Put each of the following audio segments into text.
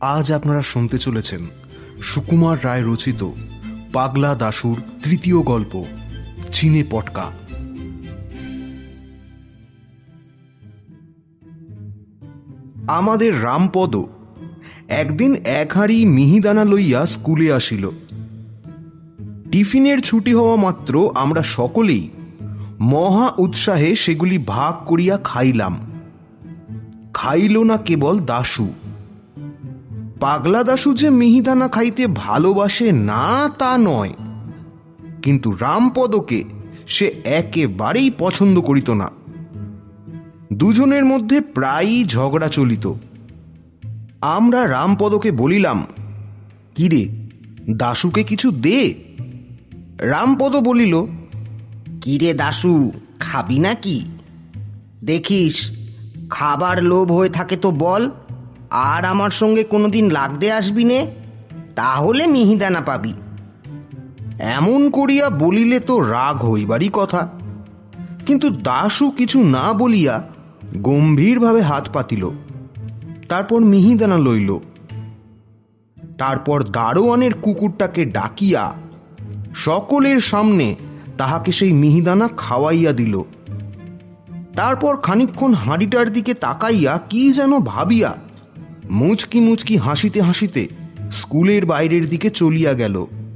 আজ আপনারা শুনতে চলেছেন সুকুমার রায় রচিত পাগলা দাশুর তৃতীয় গল্প চিনে পটকা। আমাদের রামপদ একদিন এক হাঁড়ি মিহিদানা লইয়া স্কুলে আসিল। টিফিনের ছুটি হওয়া মাত্র আমরা সকলেই মহা উৎসাহে সেগুলি ভাগ করিয়া খাইলাম। খাইল না কেবল দাশু। পাগলা দাশু যে মিহিদানা খাইতে ভালোবাসে না তা নয়, কিন্তু রামপদকে সে একেবারেই পছন্দ করিত না। দুজনের মধ্যে প্রায়ই ঝগড়া চলিত। আমরা রামপদকে বলিলাম, কিরে, দাশুকে কিছু দে। রামপদ বলিল, কিরে দাশু, খাবি নাকি? দেখিস, খাবার লোভ হয়ে থাকে তো বল, আর আমার সঙ্গে কোনোদিন লাগতে আসবি নে, তাহলে মিহিদানা পাবি। এমন করিয়া বলিলে তো রাগ হইবারই কথা, কিন্তু দাশু কিছু না বলিয়া গম্ভীরভাবে হাত পাতিল। তারপর মিহিদানা লইল। তারপর দারোয়ানের কুকুরটাকে ডাকিয়া সকলের সামনে তাহাকে সেই মিহিদানা খাওয়াইয়া দিল। তারপর খানিকক্ষণ হাঁড়িটার দিকে তাকাইয়া কি যেন ভাবিয়া মুচকি মুচকি হাসিতে হাসিতে স্কুলের বাইরের দিকে চলিয়া গেল।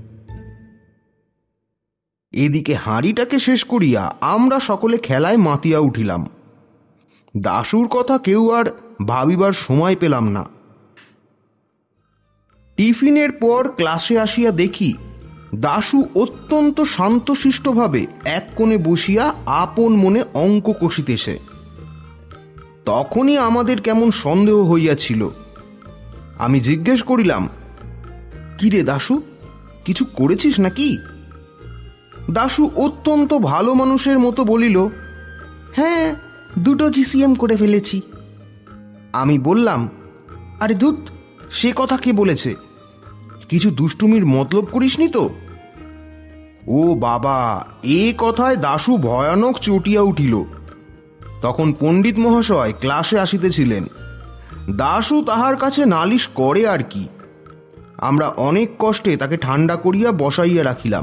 এদিকে হাঁড়িটাকে শেষ করিয়া আমরা সকলে খেলায় মাতিয়া উঠিলাম। দাশুর কথা কেউ আর ভাবিবার সময় পেলাম না। টিফিনের পর ক্লাসে আসিয়া দেখি দাশু অত্যন্ত শান্তশিষ্টভাবে এক কোণে বসিয়া আপন মনে অঙ্ক কষিতেছে। তখনই আমাদের কেমন সন্দেহ হইয়াছিল। আমি জিজ্ঞেস করিলাম, কিরে দাশু, কিছু করেছিস নাকি? দাশু অত্যন্ত ভালো মানুষের মতো বলিল, হ্যাঁ, 2টো GCM করে ফেলেছি। আমি বললাম, আরে ধুৎ, সে কথা কে বলেছে? কিছু দুষ্টুমির মতলব করিসনি তো? ও বাবা, এ কথায় দাশু ভয়ানক চটিয়া উঠিল। তখন পণ্ডিত মহাশয় ক্লাসে আসিতেছিলেন। দাশু তাহার কাছে নালিশ করে আর কি। আমরা অনেক কষ্টে তাকে ঠান্ডা করিয়া বসাইয়া রাখিলাম।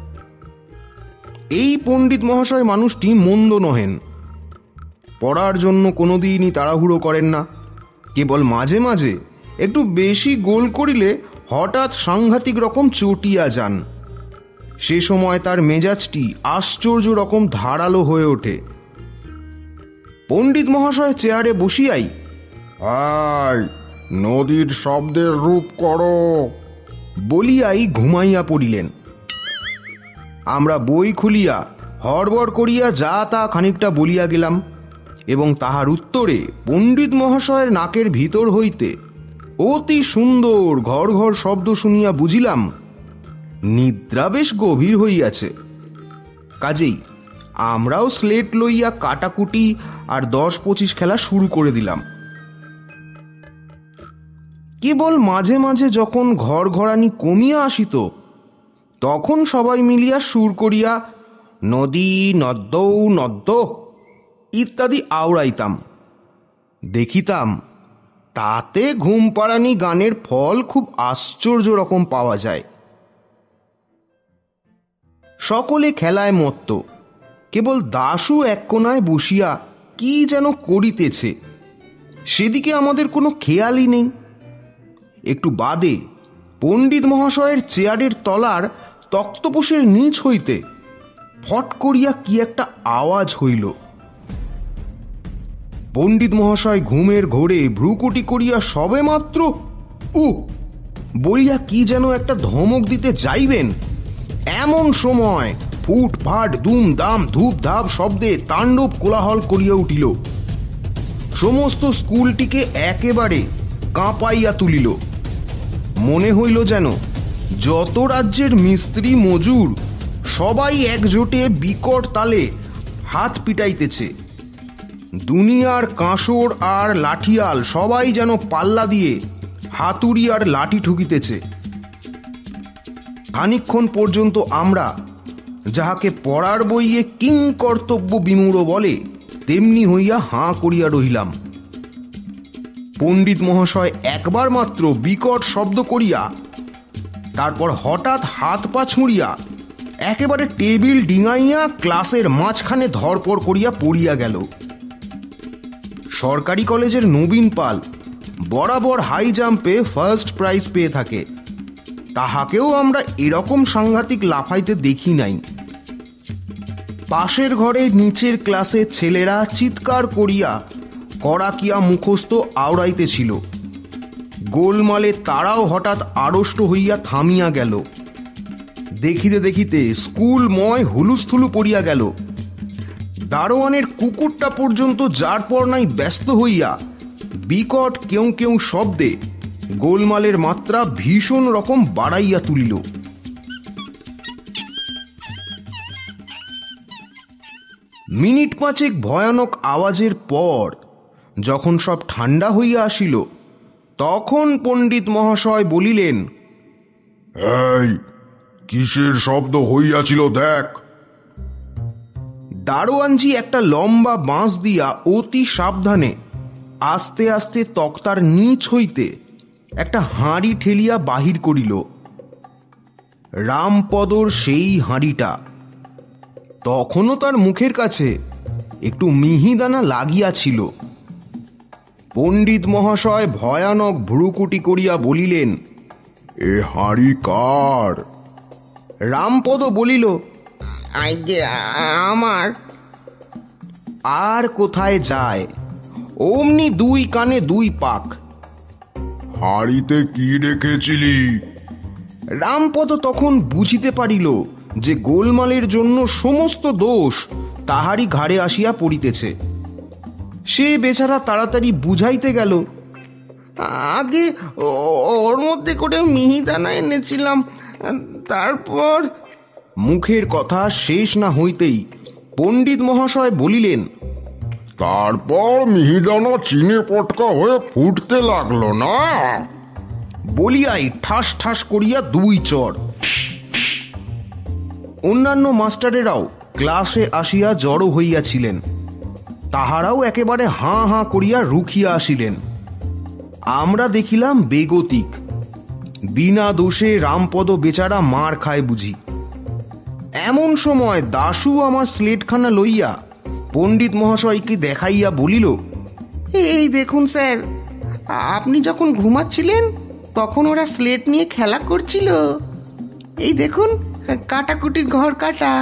এই পণ্ডিত মহাশয় মানুষটি মন্দ নহেন। পড়ার জন্য কোনোদিনই তাড়াহুড়ো করেন না। কেবল মাঝে মাঝে একটু বেশি গোল করিলে হঠাৎ সাংঘাতিক রকম চটিয়া যান। সে সময় তার মেজাজটি আশ্চর্য রকম ধারালো হয়ে ওঠে। পণ্ডিত মহাশয় চেয়ারে বসিয়াই, আয়, নদীর শব্দের রূপ করো বলিয়াই ঘুমাইয়া পড়িলেন। আমরা বই খুলিয়া হড়বড় করিয়া যা তা খানিকটা বলিয়া গেলাম, এবং তাহার উত্তরে পণ্ডিত মহাশয়ের নাকের ভিতর হইতে অতি সুন্দর ঘর ঘর শব্দ শুনিয়া বুঝিলাম নিদ্রা বেশ গভীর হইয়াছে। কাজেই আমরাও স্লেট লইয়া কাটাকুটি আর 10-25 খেলা শুরু করে দিলাম। কেবল মাঝে মাঝে যখন ঘর ঘরানি কমিয়া আসিত, তখন সবাই মিলিয়া সুর করিয়া নদী নদ্যৌ নদ্য ইত্যাদি আওড়াইতাম। দেখিতাম তাতে ঘুম পাড়ানি গানের ফল খুব আশ্চর্য রকম পাওয়া যায়। সকলে খেলায় মত্ত, কেবল দাশু এক কোণায় বসিয়া কি যেন করিতেছে, সেদিকে আমাদের কোনো খেয়ালই নেই। একটু বাদে পণ্ডিত মহাশয়ের চেয়ারের তলার তক্তপোষের নিচ হইতে ফট করিয়া কি একটা আওয়াজ হইল। পণ্ডিত মহাশয় ঘুমের ঘোরে ভ্রুকুটি করিয়া সবে মাত্র বলিয়া কি যেন একটা ধমক দিতে যাইবেন, এমন সময় ফুট ফাট দুম দাম ধূপ ধাপ শব্দে তাণ্ডব কোলাহল করিয়া উঠিল। সমস্ত স্কুলটিকে একেবারে কাঁপাইয়া তুলিল। মনে হইল যেন যত রাজ্যের মিস্ত্রি মজুর সবাই একজোটে বিকট তালে হাত পিটাইতেছে। দুনিয়ার কাঁসর আর লাঠিয়াল সবাই যেন পাল্লা দিয়ে হাতুড়ি আর লাঠি ঠুকিতেছে। খানিকক্ষণ পর্যন্ত আমরা, যাহাকে পড়ার বইয়ে কিং কর্তব্য বিমূঢ় বলে, তেমনি হইয়া হাঁ করিয়া রহিলাম। পণ্ডিত মহাশয় একবার মাত্র বিকট শব্দ করিয়া তারপর হঠাৎ হাত পা ছুঁড়িয়া একেবারে টেবিল ডিঙাইয়া ক্লাসের মাঝখানে ধরপড় করিয়া পড়িয়া গেল। সরকারি কলেজের নবীন পাল বরাবর হাই জাম্পে ফার্স্ট প্রাইজ পেয়ে থাকে, তাহাকেও আমরা এরকম সাংঘাতিক লাফাইতে দেখি নাই। পাশের ঘরে নিচের ক্লাসের ছেলেরা চিৎকার করিয়া কড়াকিয়া মুখস্থ আওড়াইতেছিল। গোলমালে তারাও হঠাৎ আড়ষ্ট হইয়া থামিয়া গেল। দেখিতে দেখিতে স্কুলময় হুলুস্থুলু পড়িয়া গেল। দারোয়ানের কুকুরটা পর্যন্ত যার পর নাই ব্যস্ত হইয়া বিকট কেউ কেউ শব্দে গোলমালের মাত্রা ভীষণ রকম বাড়াইয়া তুলিল। মিনিট পাঁচেক ভয়ানক আওয়াজের পর যখন সব ঠান্ডা হইয়া আসিল, তখন পণ্ডিত মহাশয় বলিলেন, এই কিসের শব্দ হইয়াছিল দেখ। দারোয়ানজি একটা লম্বা বাঁশ দিয়া অতি সাবধানে আস্তে আস্তে তক্তার নিচ হইতে একটা হাঁড়ি ঠেলিয়া বাহির করিল। রামপদর সেই হাঁড়িটা। তখনও তার মুখের কাছে একটু মিহিদানা লাগিয়াছিল। পণ্ডিত মহাশয় ভয়ানক ভ্রুকুটি করিয়া বলিলেন, এ হাঁড়ি কার? রামপদ বলিল, আইগে আমার। আর কোথায় যায়, অমনি দুই কানে দুই পাক। হাঁড়িতে কি রেখেছিলি? রামপদ তখন বুঝিতে পারিল যে গোলমালের জন্য সমস্ত দোষ তাহারই ঘাড়ে আসিয়া পড়িতেছে। সে বেচারা তাড়াতাড়ি বুঝাইতে গেল, আগে ওর মধ্যে করে মিহিদানা এনেছিলাম, তারপর। মুখের কথা শেষ না হইতেই পণ্ডিত মহাশয় বলিলেন, তারপর মিহিদানা চিনে পটকা হয়ে ফুটতে লাগলো না? বলিয়াই ঠাস ঠাস করিয়া দুই চড়। অন্যান্য মাস্টারেরাও ক্লাসে আসিয়া জড়ো হইয়াছিলেন। তাহারাও একেবারে হাঁ হাঁ করিয়া রুখিয়া আসিলেন। আমরা দেখিলাম বেগতিক। বিনা দোষে রামপদ বেচারা মার খায় বুঝি। এমন সময় দাশু আমার স্লেটখানা লইয়া পণ্ডিত মহাশয়কে দেখাইয়া বলিল, এই দেখুন স্যার, আপনি যখন ঘুমাচ্ছিলেন তখন ওরা স্লেট নিয়ে খেলা করছিল। এই দেখুন, কাটাকুটির ঘর কাটা।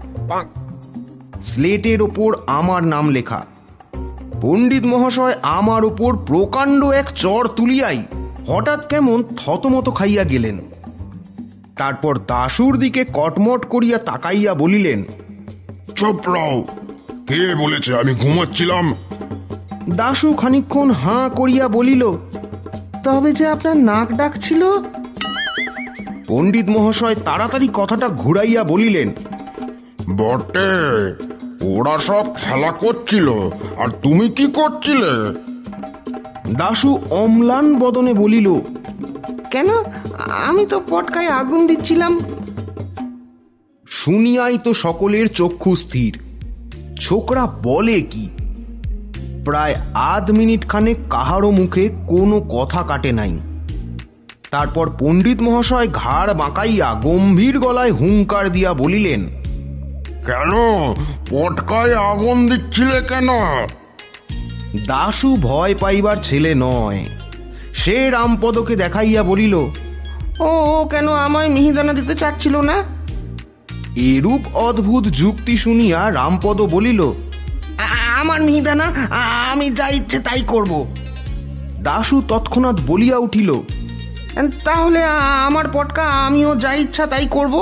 স্লেটের ওপর আমার নাম লেখা। পণ্ডিত মহাশয় আমার ওপর প্রকাণ্ড এক চড় তুলিয়াই হঠাৎ কেমন থতমত খাইয়া গেলেন। তারপর দাশুর দিকে কটমট করিয়া তাকাইয়া বলিলেন, চুপ রও, কে বলেছে আমি ঘুমাচ্ছিলাম? দাশু খানিকক্ষণ হাঁ করিয়া বলিল, তবে যে আপনার নাক ডাকছিল। পণ্ডিত মহাশয় তাড়াতাড়ি কথাটা ঘুরাইয়া বলিলেন, বটে, ওরা সব খেলা করছিল আর তুমি কি করছিলে? দাশু অম্লান বদনে বলিল, কেন, আমি তো পটকায় আগুন দিচ্ছিলাম। শুনিয়াই তো সকলের চক্ষু স্থির। ছোকরা বলে কি? প্রায় আধ মিনিট খানে কাহারও মুখে কোনো কথা কাটে নাই। তারপর পণ্ডিত মহাশয় ঘাড় বাঁকাইয়া গম্ভীর গলায় হুঙ্কার দিয়া বলিলেন, কেন পটকায় আগুন দিচ্ছিলে কেন? দাশু ভয় পাইবার ছেলে নয়। সে রামপদকে দেখাইয়া বলিল, ও কেন আমায় মিহিদানা দিতে চাচ্ছিল না? এরূপ অদ্ভুত যুক্তি শুনিয়া রামপদ বলিল, আমার মিহিদানা, আমি যা ইচ্ছে তাই করব। দাশু তৎক্ষণাৎ বলিয়া উঠিল, তাহলে আমার পটকা আমিও যা ইচ্ছা তাই করব।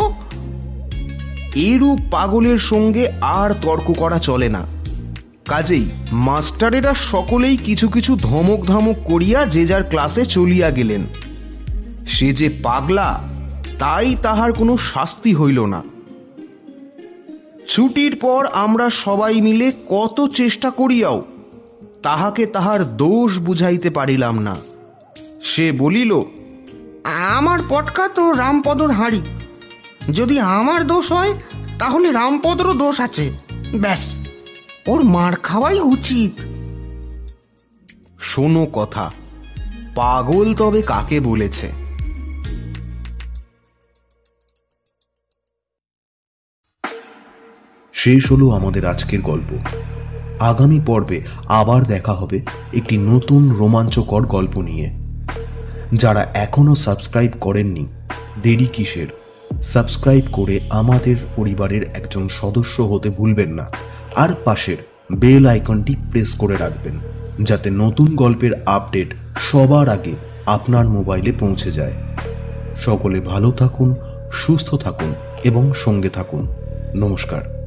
এরূপ পাগলের সঙ্গে আর তর্ক করা চলে না। কাজেই মাস্টারেরা সকলেই কিছু কিছু ধমক ধমক করিয়া যে যার ক্লাসে চলিয়া গেলেন। সে যে পাগলা তাই তাহার কোনো শাস্তি হইল না। ছুটির পর আমরা সবাই মিলে কত চেষ্টা করিয়াও তাহাকে তাহার দোষ বুঝাইতে পারিলাম না। সে বলিল, আমার পটকা তো রামপদর হাঁড়ি, যদি আমার দোষ হয় তাহলে রামপদরও দোষ আছে। ব্যাস, ওর মার খাওয়াই উচিত। শোনো কথা, পাগল তবে কাকে বলেছে। শেষ হলো আমাদের আজকের গল্প। আগামী পর্বে আবার দেখা হবে একটি নতুন রোমাঞ্চকর গল্প নিয়ে। যারা এখনো সাবস্ক্রাইব করেননি, দেরি কিসের? সাবস্ক্রাইব করে আমাদের পরিবারের একজন সদস্য হতে ভুলবেন না, আর পাশের বেল আইকনটি প্রেস করে রাখবেন, যাতে নতুন গল্পের আপডেট সবার আগে আপনার মোবাইলে পৌঁছে যায়। সকলে ভালো থাকুন, সুস্থ থাকুন এবং সঙ্গে থাকুন। নমস্কার।